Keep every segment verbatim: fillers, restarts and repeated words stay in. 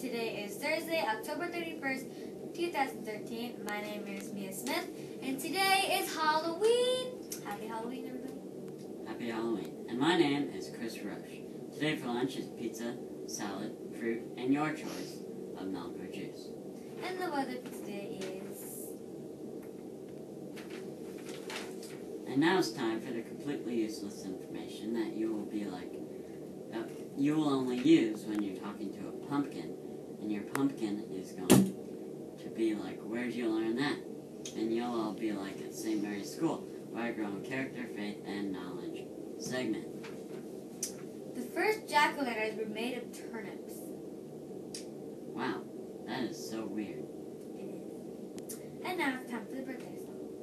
Today is Thursday, October thirty-first, two thousand thirteen. My name is Mia Smith, and today is Halloween. Happy Halloween, everybody. Happy Halloween. And my name is Chris Roche. Today for lunch is pizza, salad, fruit, and your choice of milk or juice. And the weather for today is... And now it's time for the completely useless information that you will be like, that you will only use when you're talking to a pumpkin, and your pumpkin is going to be like, where'd you learn that? And you'll all be like at Saint Mary's School, where I grow in character, faith, and knowledge segment. The first jack-o'-lanterns were made of turnips. Wow, that is so weird. It is. And now it's time for the birthday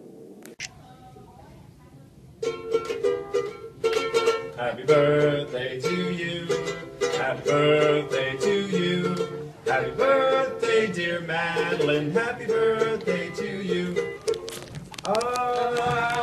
song. Happy birthday to you. Happy birthday to you. Happy birthday, dear Madeline. Happy birthday to you. Ah.